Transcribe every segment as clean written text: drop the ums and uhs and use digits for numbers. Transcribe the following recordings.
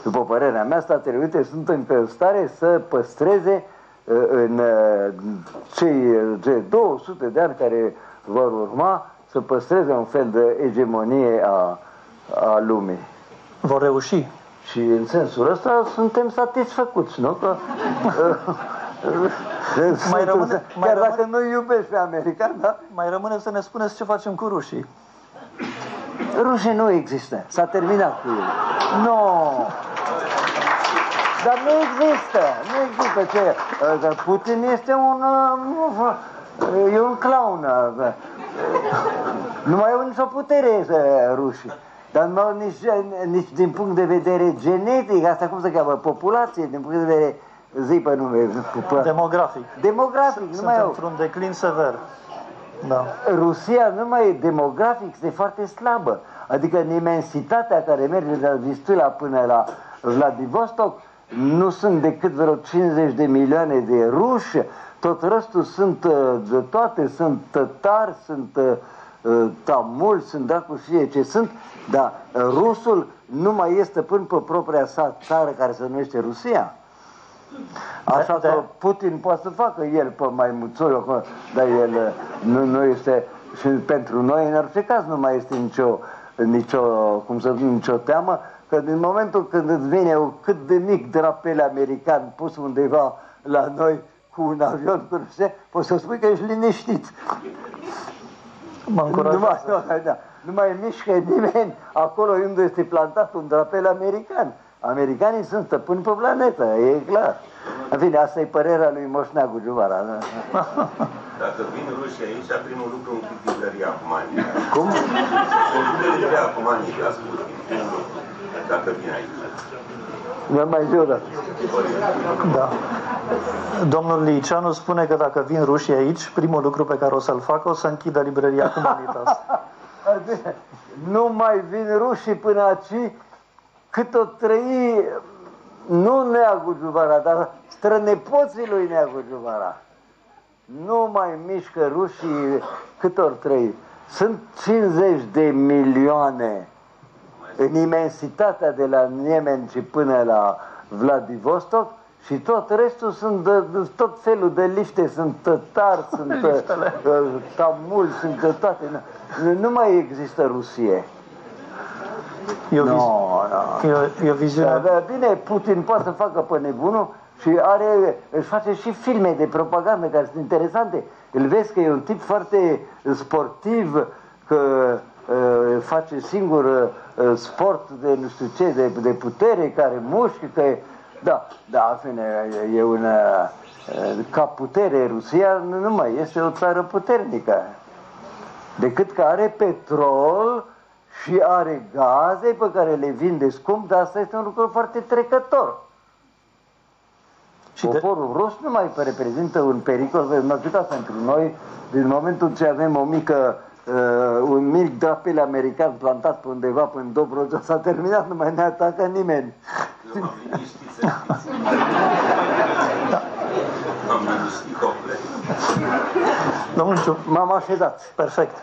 după părerea mea, Statele Unite sunt în stare să păstreze în cei 200 de ani care vor urma, să păstreze un fel de egemonie a lumii. Vor reuși. Și în sensul ăsta suntem satisfăcuți, nu? Că, chiar dacă nu iubești pe american, da? Mai rămâne să ne spuneți ce facem cu rușii. Rușii nu există. S-a terminat cu ei. Nu! Dar nu există. Nu există. Ce? Putin este e un clown. Nu mai au nicio putere rușii. Dar nu au nici din punct de vedere genetic, asta cum se cheamă, populație, din punct de vedere, zi pe nume, demografic. Demografic, nu mai au. Într-un declin sever. Da. Rusia numai demografic este foarte slabă. Adică în imensitatea care merge de la Vistula până la Vladivostok, nu sunt decât vreo 50 de milioane de ruși, tot restul sunt, toate sunt tătari, sunt tamuli, sunt dracu știe ce sunt, dar rusul nu mai este până pe propria sa țară care se numește Rusia. Așa că Putin poate să facă el pe maimuțul, dar el nu este, și pentru noi în orice caz nu mai este nicio teamă, că din momentul când îți vine cât de mic drapel american pus undeva la noi cu un avion cu Rusia, poți să spui că ești liniștit. Nu mai mișcă nimeni acolo unde este plantat un drapel american. Americanii sunt stăpâni pe planetă, e clar. În fine, asta e părerea lui Moș Neagu Giuvara. Dacă vin rușii aici, primul lucru închid librăria Acumanică. Cum? Închid librăria Acumanică, a spus primul lucru, dacă vin aici. Nu mai zi o dată. Da. Domnul Liceanu spune că dacă vin rușii aici, primul lucru pe care o să-l facă, o să închidă librăria Humanitas. Nu mai vin rușii până aici, cât o trăi, nu Neagu Giuvara, dar strănepoții lui Neagu Giuvara. Nu mai mișcă rușii cât ori trăi. Sunt 50 de milioane în imensitatea de la Nemenci până la Vladivostok și tot restul sunt tot felul de liște, sunt tătari, sunt tamuli, sunt toate. Nu mai există Rusie. E o viziune. Bine, Putin poate să facă pe nebunul și își face și filme de propagandă care sunt interesante. Îl vezi că e un tip foarte sportiv, că face singur sport de nu știu ce, de putere, care mușcă, că în fine, e ca putere Rusia nu mai este o țară puternică. Decât că are petrol și are gaze pe care le vinde scump, dar asta este un lucru foarte trecător. Și poporul rus nu mai reprezintă un pericol, pentru noi, din momentul ce avem un mic drapel american plantat pe undeva până în Dobrogea, s-a terminat, nu mai ne atacă nimeni. Domnul Ciu, m-am așezat. Perfect.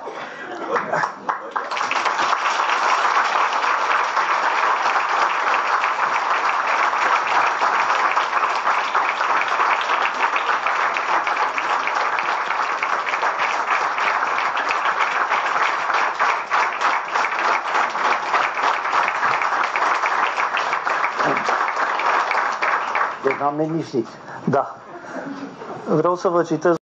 Deci am liniștit. Da. Vreau să vă citesc